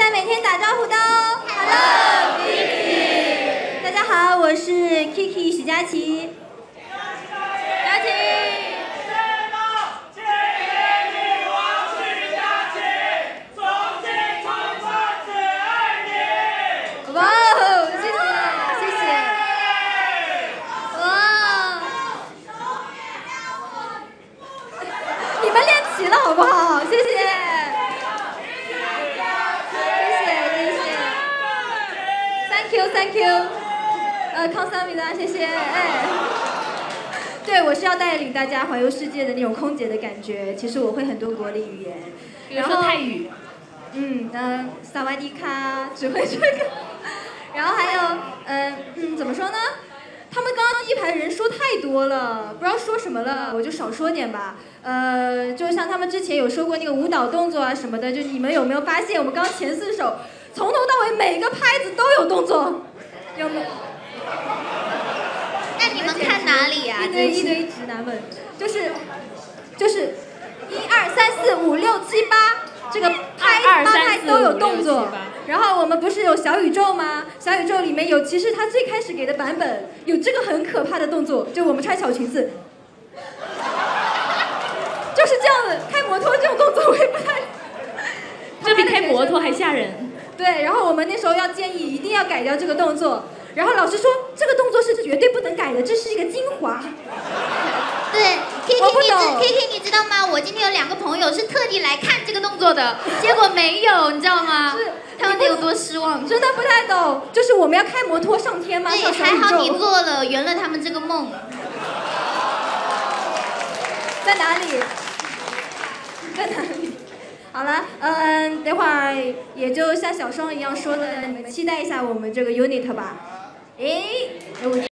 来每天打招呼的哦。Hello Kiki。大家好，我是 Kiki 许佳琪。佳琪。哇哦，谢谢谢谢。哇，你们练齐了好不好？谢谢。Thank you， 康桑米达，谢谢。哎，对，我是要带领大家环游世界的那种空姐的感觉。其实我会很多国立语言， 比如说泰语。 萨瓦迪卡，只会这个。然后还有，怎么说呢？他们刚刚第一排人说太多了，不知道说什么了，我就少说点吧。就像他们之前有说过那个舞蹈动作啊什么的，就你们有没有发现，我们刚前4首从头到尾每个拍子都有动作，有没有？ 那你们看哪里啊？ 一堆直男们，就是1、2、3、4、5、6、7、8，这个8拍都有动作。然后我们不是有小宇宙吗？小宇宙里面有，其实他最开始给的版本有这个很可怕的动作，就我们穿小裙子，就是这样的。开摩托这种动作我也不太， 这比开摩托还吓人。 对，然后我们那时候要建议一定要改掉这个动作，然后老师说这个动作是绝对不能改的，这是一个精华。 对 ，Kiki 你知道吗？我今天有2个朋友是特地来看这个动作的，结果没有，你知道吗？ 是， 他们得有多失望？ 真的不太懂，就是我们要开摩托上天吗？ 对，还好你做了，圆了他们这个梦。 在哪里？在哪里？好了，等会儿也就像小双一样说的，你们期待一下我们这个 unit 吧。诶，